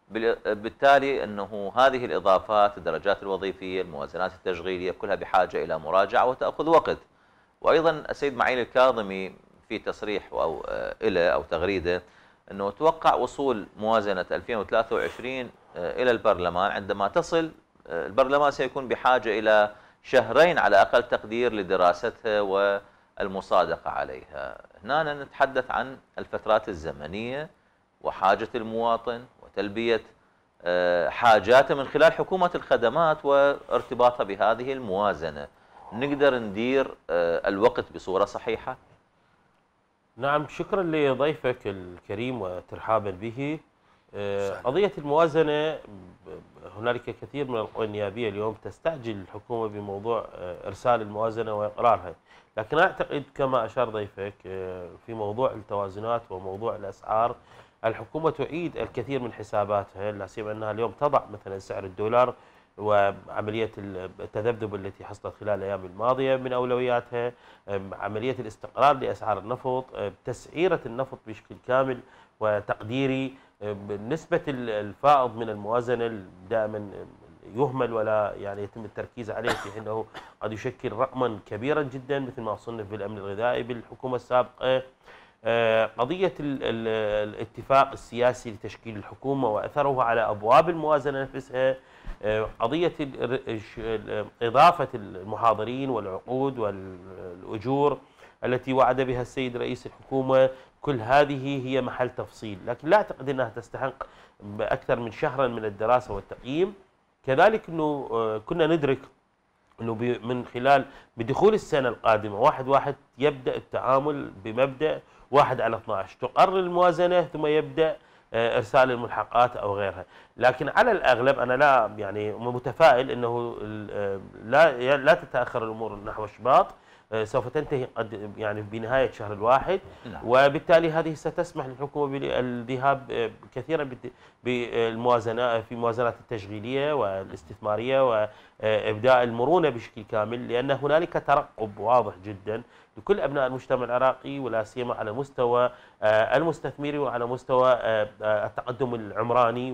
بالتالي أنه هذه الإضافات، الدرجات الوظيفية، الموازنات التشغيلية، كلها بحاجة إلى مراجعة وتأخذ وقت. وأيضا السيد معين الكاظمي في تصريح أو إلى أو تغريدة أنه توقع وصول موازنة ألفين وثلاثة وعشرين إلى البرلمان، عندما تصل البرلمان سيكون بحاجة إلى شهرين على أقل تقدير لدراستها والمصادقة عليها. هنا نتحدث عن الفترات الزمنية وحاجة المواطن وتلبية حاجاته من خلال حكومة الخدمات وارتباطها بهذه الموازنة. نقدر ندير الوقت بصورة صحيحة؟ نعم، شكرا لضيفك الكريم وترحابا به. قضية الموازنة، هنالك كثير من القوى النيابية اليوم تستعجل الحكومة بموضوع إرسال الموازنة وإقرارها، لكن أعتقد كما أشار ضيفك في موضوع التوازنات وموضوع الأسعار، الحكومة تعيد الكثير من حساباتها، لا سيما أنها اليوم تضع مثلا سعر الدولار وعملية التذبذب التي حصلت خلال الأيام الماضية من أولوياتها، عملية الاستقرار لأسعار النفط، تسعيرة النفط بشكل كامل وتقديري، نسبة الفائض من الموازنة دائما يهمل ولا يعني يتم التركيز عليه، في حين أنه قد يشكل رقما كبيرا جدا مثل ما صنف بالأمن الغذائي بالحكومة السابقة. قضية الاتفاق السياسي لتشكيل الحكومة وأثره على أبواب الموازنة نفسها، قضية إضافة المحاضرين والعقود والأجور التي وعد بها السيد رئيس الحكومة، كل هذه هي محل تفصيل، لكن لا أعتقد أنها تستحق أكثر من شهرا من الدراسة والتقييم. كذلك أنه كنا ندرك أنه من خلال بدخول السنة القادمة واحد واحد يبدأ التعامل بمبدأ واحد على اثني عشر، تقرر الموازنة ثم يبدأ إرسال الملحقات أو غيرها. لكن على الأغلب أنا لا يعني متفائل أنه لا لا تتأخر الأمور نحو شباط، سوف تنتهي قد يعني بنهاية شهر الواحد، وبالتالي هذه ستسمح للحكومة بالذهاب كثيرا بالموازنة في الموازنات التشغيلية والاستثمارية وإبداء المرونة بشكل كامل، لأن هنالك ترقب واضح جدا لكل أبناء المجتمع العراقي، ولا سيما على مستوى المستثمري وعلى مستوى التقدم العمراني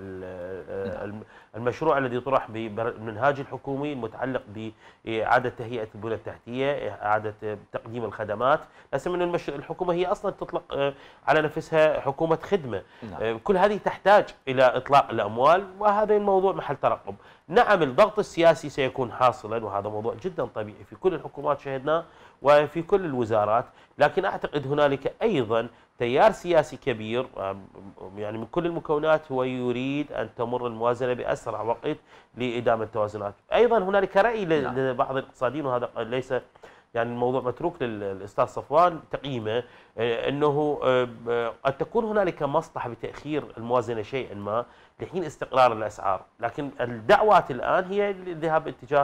والمشروع الذي طرح بالمنهاج الحكومي المتعلق بإعادة تهيئة البنى التحتية، إعادة تقديم الخدمات. لا سيما أن الحكومة هي أصلا تطلق على نفسها حكومة خدمة. نعم. كل هذه تحتاج إلى إطلاق الأموال، وهذا الموضوع محل ترقب. نعم، الضغط السياسي سيكون حاصلا، وهذا موضوع جدا طبيعي في كل الحكومات شهدناه وفي كل الوزارات، لكن أعتقد هنالك أيضا تيار سياسي كبير يعني من كل المكونات هو يريد أن تمر الموازنة بأسرع وقت لإدامة التوازنات. أيضا هنالك رأي لبعض الاقتصاديين، وهذا ليس يعني الموضوع متروك للأستاذ صفوان تقييمه، أنه قد تكون هنالك مصلحة بتأخير الموازنة شيئا ما لحين استقرار الأسعار، لكن الدعوات الآن هي الذهاب باتجاه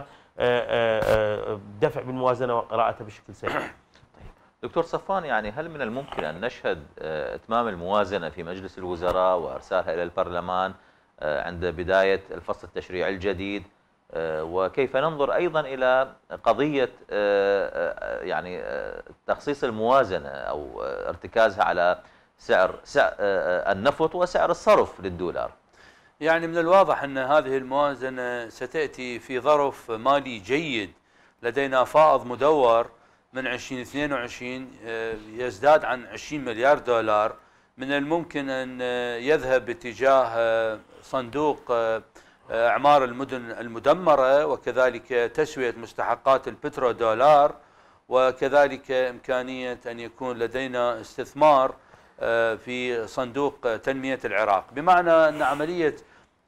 دفع بالموازنة وقراءتها بشكل سريع. طيب دكتور صفوان، يعني هل من الممكن أن نشهد إتمام الموازنة في مجلس الوزراء وإرسالها إلى البرلمان عند بداية الفصل التشريعي الجديد؟ وكيف ننظر أيضا إلى قضية يعني تخصيص الموازنة أو ارتكازها على سعر النفط وسعر الصرف للدولار؟ يعني من الواضح أن هذه الموازنة ستأتي في ظرف مالي جيد. لدينا فائض مدور من ألفين واثنين وعشرين يزداد عن عشرين مليار دولار. من الممكن أن يذهب باتجاه صندوق أعمار المدن المدمرة، وكذلك تسوية مستحقات البترودولار، وكذلك إمكانية أن يكون لدينا استثمار في صندوق تنمية العراق، بمعنى أن عملية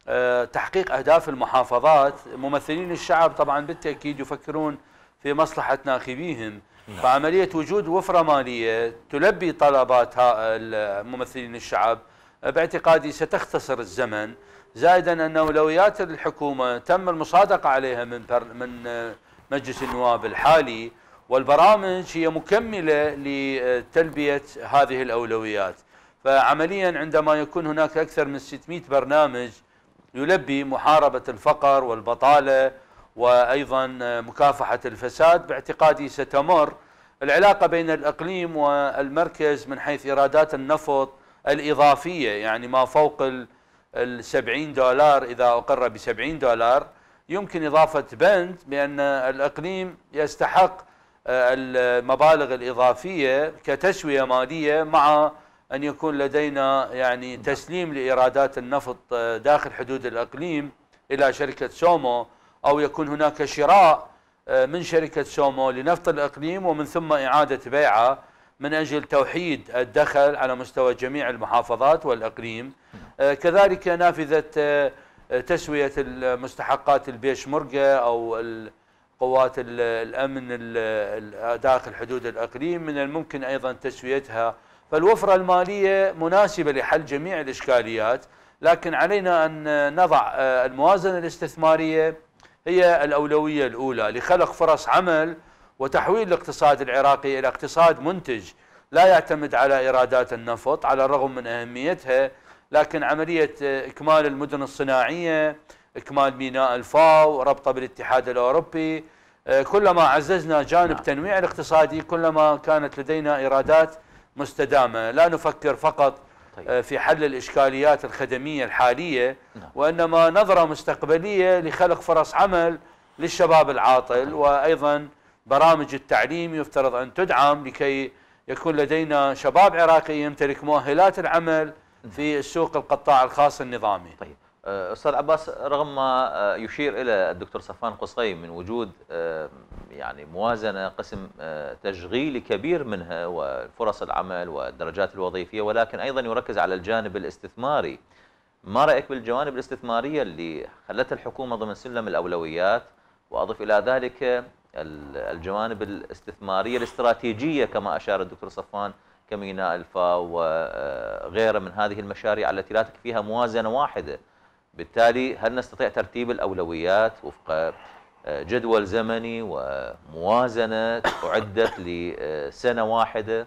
تحقيق أهداف المحافظات ممثلين الشعب طبعا بالتأكيد يفكرون في مصلحة ناخبيهم. فعملية وجود وفرة مالية تلبي طلبات ممثلين الشعب باعتقادي ستختصر الزمن، زائدا أن أولويات الحكومة تم المصادقة عليها من من مجلس النواب الحالي، والبرامج هي مكملة لتلبية هذه الأولويات. فعمليا عندما يكون هناك أكثر من ستمئة برنامج يلبي محاربة الفقر والبطالة وأيضا مكافحة الفساد، باعتقادي ستمر العلاقة بين الإقليم والمركز من حيث إيرادات النفط الإضافية، يعني ما فوق السبعين دولار إذا أقر بسبعين دولار يمكن إضافة بند بأن الإقليم يستحق المبالغ الإضافية كتسوية مالية، مع أن يكون لدينا يعني تسليم لإيرادات النفط داخل حدود الإقليم إلى شركة سومو، أو يكون هناك شراء من شركة سومو لنفط الإقليم ومن ثم إعادة بيعه من أجل توحيد الدخل على مستوى جميع المحافظات والإقليم. كذلك نافذة تسوية المستحقات البيشمركة أو قوات الأمن داخل حدود الإقليم من الممكن أيضا تسويتها. فالوفرة المالية مناسبة لحل جميع الإشكاليات، لكن علينا أن نضع الموازنة الاستثمارية هي الأولوية الأولى لخلق فرص عمل وتحويل الاقتصاد العراقي إلى اقتصاد منتج لا يعتمد على إيرادات النفط على الرغم من أهميتها، لكن عملية إكمال المدن الصناعية، إكمال ميناء الفاو، ربطه بالاتحاد الأوروبي، كلما عززنا جانب تنويع الاقتصادي كلما كانت لدينا إيرادات مستدامة. لا نفكر فقط في حل الإشكاليات الخدمية الحالية، وإنما نظرة مستقبلية لخلق فرص عمل للشباب العاطل، وأيضا برامج التعليم يفترض أن تدعم لكي يكون لدينا شباب عراقي يمتلك مؤهلات العمل في السوق القطاع الخاص النظامي. طيب أستاذ عباس، رغم ما يشير إلى الدكتور صفوان قصي من وجود يعني موازنة قسم تشغيلي كبير منها وفرص العمل والدرجات الوظيفية، ولكن أيضا يركز على الجانب الاستثماري، ما رأيك بالجوانب الاستثمارية اللي خلتها الحكومة ضمن سلم الأولويات؟ وأضف إلى ذلك الجوانب الاستثمارية الاستراتيجية كما أشار الدكتور صفوان كميناء الفاو وغيرها من هذه المشاريع التي لا تكفيها فيها موازنة واحدة. بالتالي هل نستطيع ترتيب الأولويات وفق جدول زمني وموازنة أعدت لسنة واحدة؟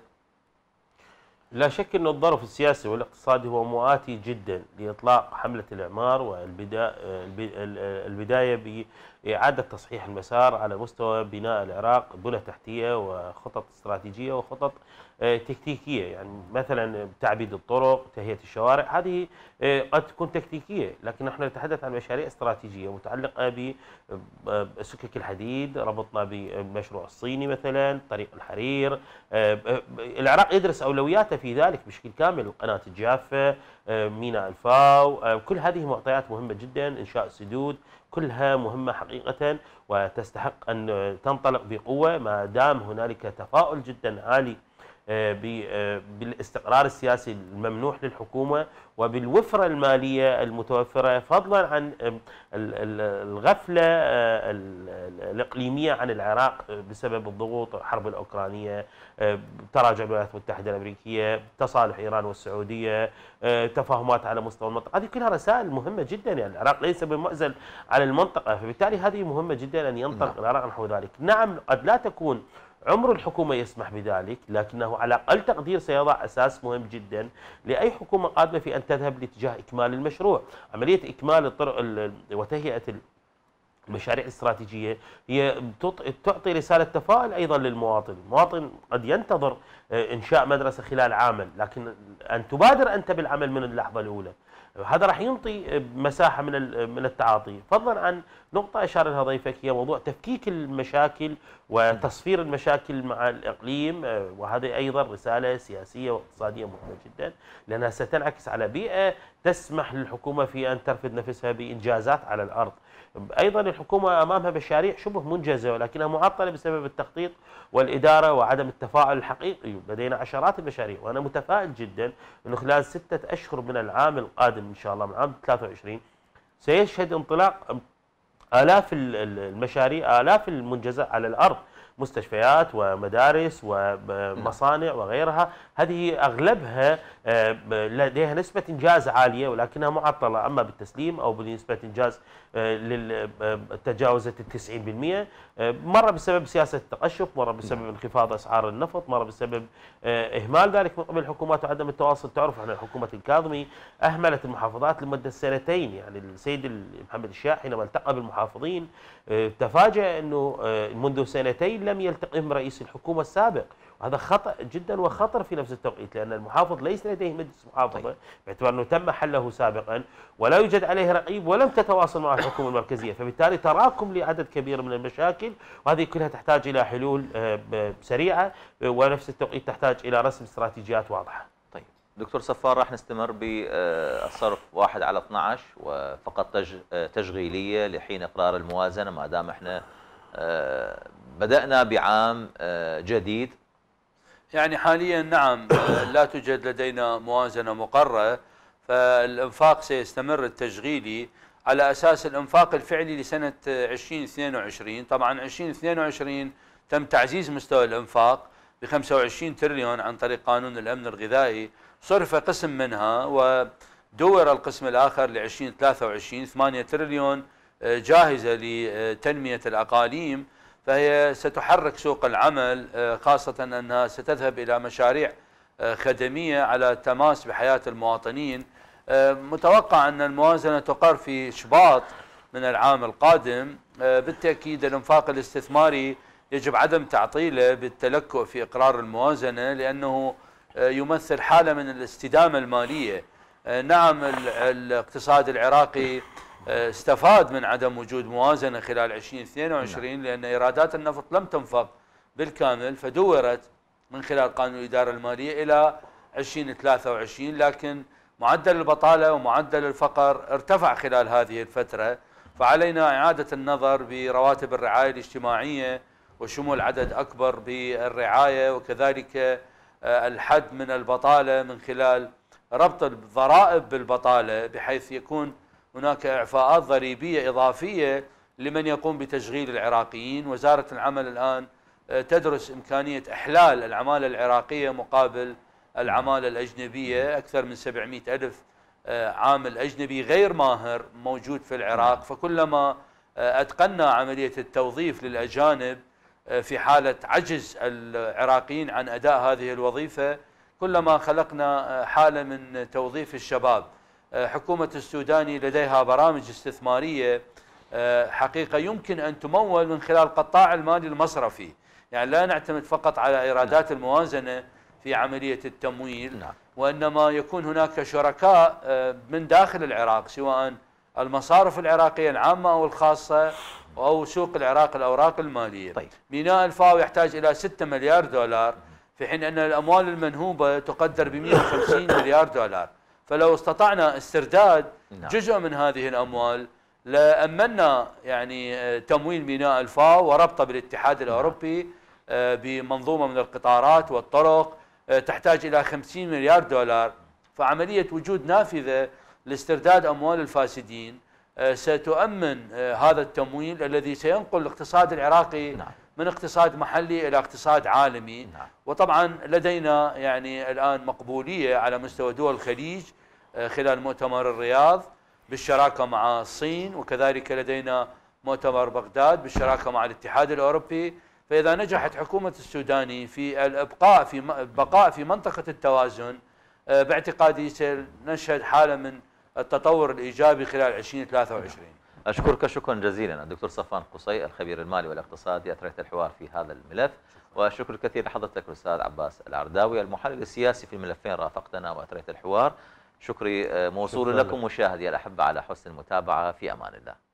لا شك أن الظرف السياسي والاقتصادي هو مؤاتي جدا لإطلاق حملة الإعمار والبداية إعادة تصحيح المسار على مستوى بناء العراق، بنى تحتية وخطط استراتيجية وخطط تكتيكية. يعني مثلا تعبيد الطرق، تهيئة الشوارع، هذه قد تكون تكتيكية، لكن نحن نتحدث عن مشاريع استراتيجية متعلقة بسكك الحديد، ربطنا بالمشروع الصيني مثلا، طريق الحرير. العراق يدرس أولوياته في ذلك بشكل كامل، القناة الجافة، ميناء الفاو، كل هذه معطيات مهمة جدا، إنشاء سدود، كلها مهمة حقيقة وتستحق أن تنطلق بقوة ما دام هنالك تفاؤل جدا عالي بالاستقرار السياسي الممنوح للحكومة وبالوفرة المالية المتوفرة، فضلا عن الغفلة الإقليمية عن العراق بسبب الضغوط، الحرب الأوكرانية، تراجع الولايات المتحدة الأمريكية، تصالح إيران والسعودية، تفاهمات على مستوى المنطقة. هذه كلها رسائل مهمة جدا، يعني العراق ليس بمعزل على المنطقة، فبالتالي هذه مهمة جدا أن ينطلق العراق نحو ذلك. نعم قد لا تكون عمر الحكومة يسمح بذلك، لكنه على أقل تقدير سيضع أساس مهم جدا لأي حكومة قادمة في أن تذهب لاتجاه إكمال المشروع. عملية إكمال الطرق وتهيئة المشاريع الاستراتيجية هي تعطي رسالة تفاؤل أيضا للمواطن. المواطن قد ينتظر إنشاء مدرسة خلال عاما، لكن أن تبادر أنت بالعمل من اللحظة الأولى، هذا راح ينطي مساحة من من التعاطي. فضلا عن نقطة أشار لها ضيفك هي موضوع تفكيك المشاكل وتصفير المشاكل مع الإقليم، وهذه أيضا رسالة سياسية واقتصادية مهمة جدا، لأنها ستنعكس على بيئة تسمح للحكومة في أن ترفد نفسها بإنجازات على الأرض. أيضا الحكومة أمامها مشاريع شبه منجزة ولكنها معطلة بسبب التخطيط والإدارة وعدم التفاعل الحقيقي. لدينا عشرات المشاريع، وأنا متفائل جدا أنه خلال ستة أشهر من العام القادم إن شاء الله من عام ثلاثة وعشرين سيشهد انطلاق آلاف المشاريع، آلاف المنجزات على الأرض، مستشفيات ومدارس ومصانع وغيرها. هذه أغلبها لديها نسبة إنجاز عالية ولكنها معطلة، أما بالتسليم أو بنسبة إنجاز تجاوزت التسعين بالمئة، مرة بسبب سياسة التقشف، مرة بسبب انخفاض أسعار النفط، مرة بسبب إهمال ذلك من قبل الحكومات وعدم التواصل. تعرف أن حكومة الكاظمي أهملت المحافظات لمدة سنتين، يعني السيد محمد الشياح حينما التقى بالمحافظين تفاجأ أنه منذ سنتين لم يلتقهم رئيس الحكومة السابق، وهذا خطأ جدا وخطر في نفس التوقيت، لأن المحافظ ليس لديه مجلس محافظة باعتبار أنه تم حله سابقا ولا يوجد عليه رقيب ولم تتواصل مع الحكومة المركزية، فبالتالي تراكم لعدد كبير من المشاكل، وهذه كلها تحتاج إلى حلول سريعة ونفس التوقيت تحتاج إلى رسم استراتيجيات واضحة. طيب دكتور صفار، راح نستمر بالصرف واحد على اثني عشر وفقط تشغيلية لحين إقرار الموازنة، ما دام احنا بدأنا بعام جديد. يعني حاليا نعم لا توجد لدينا موازنة مقررة، فالإنفاق سيستمر التشغيلي على أساس الإنفاق الفعلي لسنة ألفين واثنين وعشرين. طبعا ألفين واثنين وعشرين تم تعزيز مستوى الإنفاق ب خمسة وعشرين تريليون عن طريق قانون الأمن الغذائي، صرف قسم منها ودور القسم الآخر ل ألفين وثلاثة وعشرين ثمانية تريليون جاهزة لتنمية الأقاليم، فهي ستحرك سوق العمل، خاصة أنها ستذهب إلى مشاريع خدمية على تماس بحياة المواطنين. متوقع أن الموازنة تقر في شباط من العام القادم. بالتأكيد الإنفاق الاستثماري يجب عدم تعطيله بالتلكؤ في إقرار الموازنة، لأنه يمثل حالة من الاستدامة المالية. نعم الاقتصاد العراقي استفاد من عدم وجود موازنة خلال ألفين واثنين وعشرين لأن إيرادات النفط لم تنفق بالكامل، فدورت من خلال قانون الإدارة المالية إلى ألفين وثلاثة وعشرين، لكن معدل البطالة ومعدل الفقر ارتفع خلال هذه الفترة، فعلينا إعادة النظر برواتب الرعاية الاجتماعية وشمول عدد أكبر بالرعاية، وكذلك الحد من البطالة من خلال ربط الضرائب بالبطالة، بحيث يكون هناك إعفاءات ضريبية إضافية لمن يقوم بتشغيل العراقيين. وزارة العمل الآن تدرس إمكانية إحلال العمالة العراقية مقابل العمالة الأجنبية. أكثر من سبعمئة ألف عامل أجنبي غير ماهر موجود في العراق، فكلما أتقنا عملية التوظيف للأجانب في حالة عجز العراقيين عن أداء هذه الوظيفة، كلما خلقنا حالة من توظيف الشباب. حكومة السوداني لديها برامج استثمارية حقيقة يمكن أن تمول من خلال القطاع المالي المصرفي، يعني لا نعتمد فقط على إيرادات الموازنة في عملية التمويل، نعم. وإنما يكون هناك شركاء من داخل العراق، سواء المصارف العراقية العامة أو الخاصة أو سوق العراق الأوراق المالية. طيب. ميناء الفاو يحتاج إلى ستة مليار دولار، في حين أن الأموال المنهوبة تقدر ب مئة وخمسين مليار دولار. فلو استطعنا استرداد نعم. جزء من هذه الأموال لأمنا يعني تمويل ميناء الفاو وربطه بالاتحاد الأوروبي بمنظومة من القطارات والطرق تحتاج إلى خمسين مليار دولار. فعملية وجود نافذة لاسترداد أموال الفاسدين ستؤمن هذا التمويل الذي سينقل الاقتصاد العراقي نعم. من اقتصاد محلي إلى اقتصاد عالمي. نعم. وطبعا لدينا يعني الآن مقبولية على مستوى دول الخليج خلال مؤتمر الرياض بالشراكة مع الصين، وكذلك لدينا مؤتمر بغداد بالشراكة مع الاتحاد الأوروبي. فإذا نجحت حكومة السوداني في الإبقاء في البقاء في منطقة التوازن، باعتقادي سنشهد حالة من التطور الإيجابي خلال ألفين وثلاثة وعشرين. أشكرك شكرا جزيلا الدكتور صفوان قصي الخبير المالي والاقتصادي أثريت الحوار في هذا الملف، والشكر الكثير لحضرتك الأستاذ عباس العرداوي المحلل السياسي في الملفين رافقتنا وأثريت الحوار. شكري موصول لكم مشاهدي الأحبة على حسن المتابعة، في أمان الله.